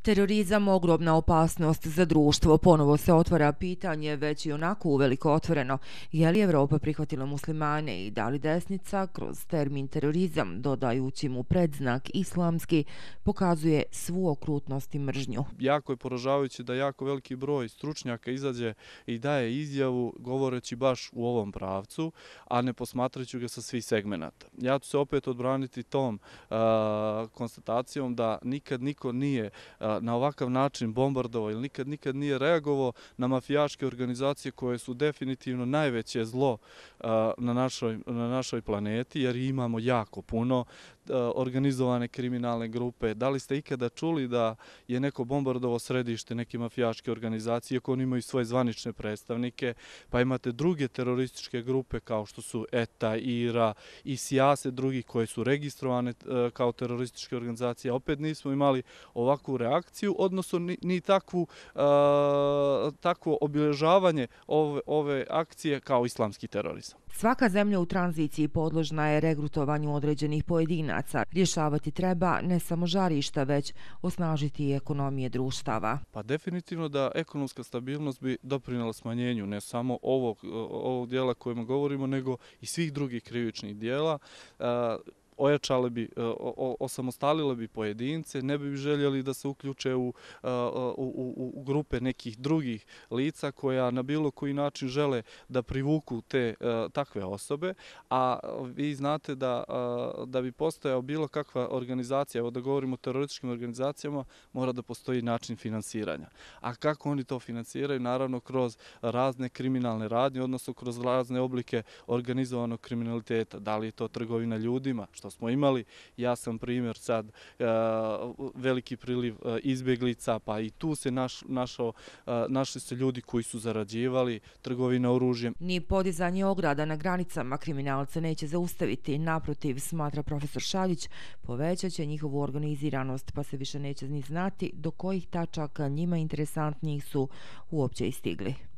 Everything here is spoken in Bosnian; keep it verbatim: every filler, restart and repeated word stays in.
Terorizam ogromna opasnost za društvo. Ponovo se otvara pitanje, već i onako uveliko otvoreno, je li Evropa prihvatila muslimane i da li desnica kroz termin terorizam, dodajući mu predznak islamski, pokazuje svu okrutnost i mržnju. Jako je poražavajuće da jako veliki broj stručnjaka izađe i daje izjavu govoreći baš u ovom pravcu, a ne posmatrajući ga sa svih segmenata. Ja ću se opet odbraniti tom uh, konstatacijom da nikad niko nije uh, na ovakav način bombardovao ili nikad nikad nije reagovao na mafijaške organizacije koje su definitivno najveće zlo uh, na našoj, na našoj planeti, jer imamo jako puno uh, organizovane kriminalne grupe. Da li ste ikada čuli da je neko bombardovao središte neke mafijaške organizacije, iako oni imaju svoje zvanične predstavnike, pa imate druge terorističke grupe kao što su E T A, I R A i sjase drugih koje su registrovane uh, kao terorističke organizacije. Opet nismo imali ovakvu reakciju, odnosno ni, ni takvu, uh, takvo obilježavanje ove, ove akcije kao islamski terorizam. Svaka zemlja u tranziciji podložna je regrutovanju određenih pojedinaca. Rješavati treba ne samo žarišta, već osnažiti i ekonomije društava. Pa definitivno da ekonomska stabilnost bi doprinela smanjenju ne samo ovog, ovog dijela kojima govorimo, nego i svih drugih krivičnih dijela. Uh, ojačale bi, osamostalile bi pojedince, ne bi željeli da se uključe u, u, u grupe nekih drugih lica koja na bilo koji način žele da privuku te takve osobe, a vi znate da, da bi postojao bilo kakva organizacija, evo da govorimo o terorističkim organizacijama, mora da postoji način finansiranja. A kako oni to finansiraju? Naravno kroz razne kriminalne radnje, odnosno kroz razne oblike organizovanog kriminaliteta. Da li je to trgovina ljudima, što smo imali. Ja sam primjer sad uh, veliki priliv uh, izbjeglica, pa i tu se naš, našao, uh, našli se ljudi koji su zarađivali trgovina oružjem. Ni podizanje ograda na granicama kriminalce neće zaustaviti. Naprotiv, smatra profesor Šaljić, povećat će njihovu organiziranost, pa se više neće ni znati do kojih tačaka njima interesantnijih su uopće i stigli.